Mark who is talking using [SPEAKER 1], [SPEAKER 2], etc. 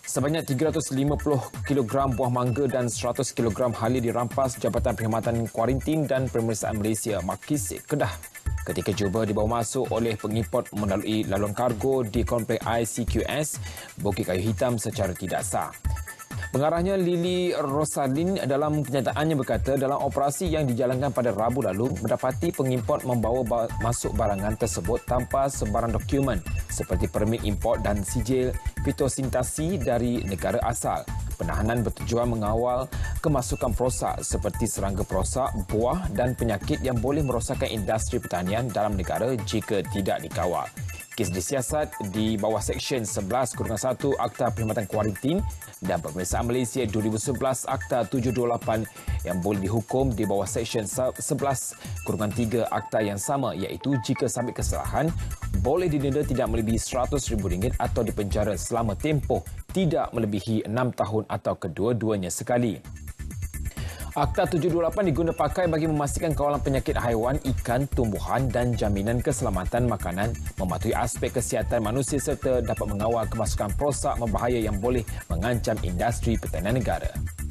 [SPEAKER 1] Sebanyak 350 kg buah mangga dan 100 kg halia dirampas Jabatan Perkhidmatan Kuarantin dan Pemeriksaan Malaysia Makis Kedah ketika cuba dibawa masuk oleh pengimport melalui laluan kargo di kompleks ICQS Bukit Kayu Hitam secara tidak sah. Pengarahnya Lily Rosalin dalam kenyataannya berkata dalam operasi yang dijalankan pada Rabu lalu mendapati pengimport membawa masuk barangan tersebut tanpa sebarang dokumen seperti permit import dan sijil fitosintasi dari negara asal. Penahanan bertujuan mengawal kemasukan perosak seperti serangga perosak, buah dan penyakit yang boleh merosakkan industri pertanian dalam negara jika tidak dikawal. Kes disiasat di bawah Seksyen 11-1 Akta Perkhidmatan Kuarantin dan Pemeriksaan Malaysia 2011 Akta 728 yang boleh dihukum di bawah Seksyen 11-3 Akta yang sama iaitu jika sabit kesalahan boleh didenda tidak melebihi RM100,000 atau dipenjara selama tempoh tidak melebihi 6 tahun atau kedua-duanya sekali. Akta 728 diguna pakai bagi memastikan kawalan penyakit haiwan, ikan, tumbuhan dan jaminan keselamatan makanan, mematuhi aspek kesihatan manusia serta dapat mengawal kemasukan perosak membahaya yang boleh mengancam industri pertanian negara.